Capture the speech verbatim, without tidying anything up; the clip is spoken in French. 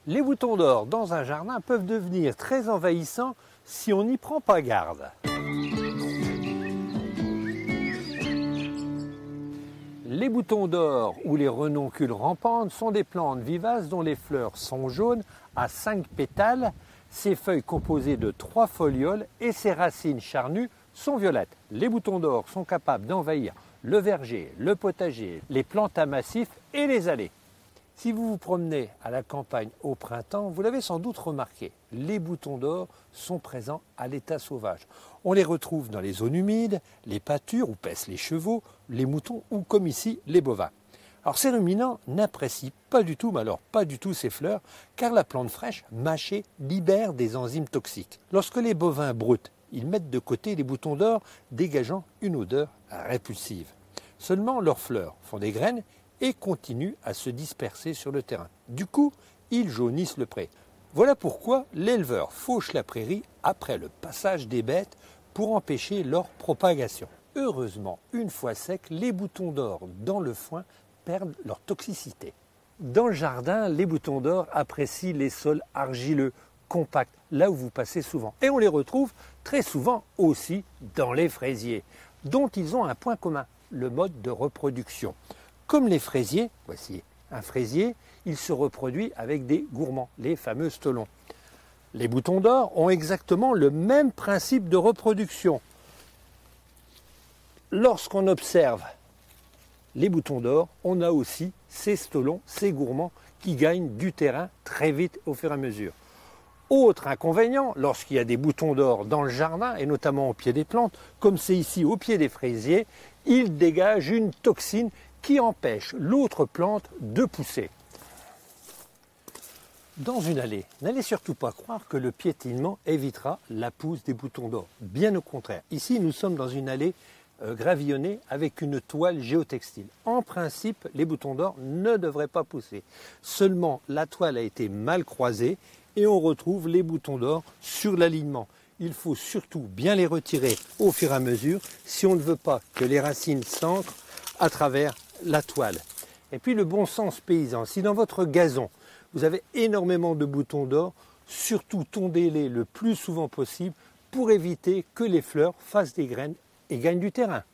Les boutons d'or dans un jardin peuvent devenir très envahissants si on n'y prend pas garde. Les boutons d'or ou les renoncules rampantes sont des plantes vivaces dont les fleurs sont jaunes à cinq pétales, ses feuilles composées de trois folioles et ses racines charnues sont violettes. Les boutons d'or sont capables d'envahir le verger, le potager, les plantes à massifs et les allées. Si vous vous promenez à la campagne au printemps, vous l'avez sans doute remarqué, les boutons d'or sont présents à l'état sauvage. On les retrouve dans les zones humides, les pâtures où paissent les chevaux, les moutons ou comme ici les bovins. Alors ces ruminants n'apprécient pas du tout, mais alors pas du tout ces fleurs, car la plante fraîche, mâchée, libère des enzymes toxiques. Lorsque les bovins broutent, ils mettent de côté les boutons d'or, dégageant une odeur répulsive. Seulement leurs fleurs font des graines et continuent à se disperser sur le terrain. Du coup, ils jaunissent le pré. Voilà pourquoi l'éleveur fauche la prairie après le passage des bêtes pour empêcher leur propagation. Heureusement, une fois secs, les boutons d'or dans le foin perdent leur toxicité. Dans le jardin, les boutons d'or apprécient les sols argileux, compacts, là où vous passez souvent. Et on les retrouve très souvent aussi dans les fraisiers, dont ils ont un point commun, le mode de reproduction. Comme les fraisiers, voici un fraisier, il se reproduit avec des gourmands, les fameux stolons. Les boutons d'or ont exactement le même principe de reproduction. Lorsqu'on observe les boutons d'or, on a aussi ces stolons, ces gourmands qui gagnent du terrain très vite au fur et à mesure. Autre inconvénient, lorsqu'il y a des boutons d'or dans le jardin, et notamment au pied des plantes, comme c'est ici au pied des fraisiers, ils dégagent une toxine qui empêche l'autre plante de pousser. Dans une allée, n'allez surtout pas croire que le piétinement évitera la pousse des boutons d'or. Bien au contraire. Ici, nous sommes dans une allée euh, gravillonnée avec une toile géotextile. En principe, les boutons d'or ne devraient pas pousser. Seulement, la toile a été mal croisée et on retrouve les boutons d'or sur l'alignement. Il faut surtout bien les retirer au fur et à mesure si on ne veut pas que les racines s'ancrent à travers la toile. Et puis le bon sens paysan, si dans votre gazon vous avez énormément de boutons d'or, surtout tondez-les le plus souvent possible pour éviter que les fleurs fassent des graines et gagnent du terrain.